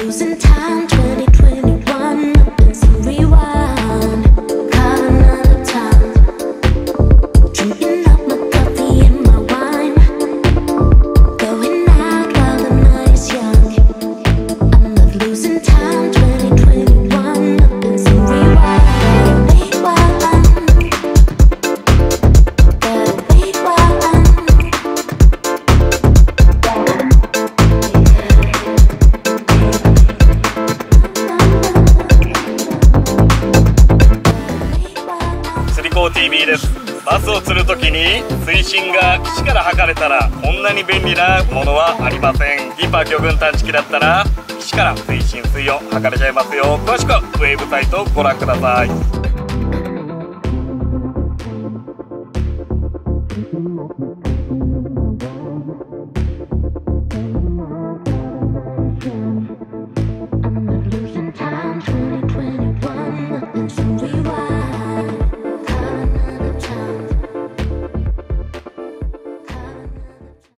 losing time 2021 up in some rewind caught another time drinking up my coffee and my wine going out while the night is young I'm not losing time 2021 up in some rewind wait while I'm gotta wait while I'm 釣光 TV です。バスを釣るときに水深が岸から測れたらこんなに便利なものはありません。キーパー魚群探知機だったら岸から水深水温測れちゃいますよ。詳しくはウェブサイトをご覧ください。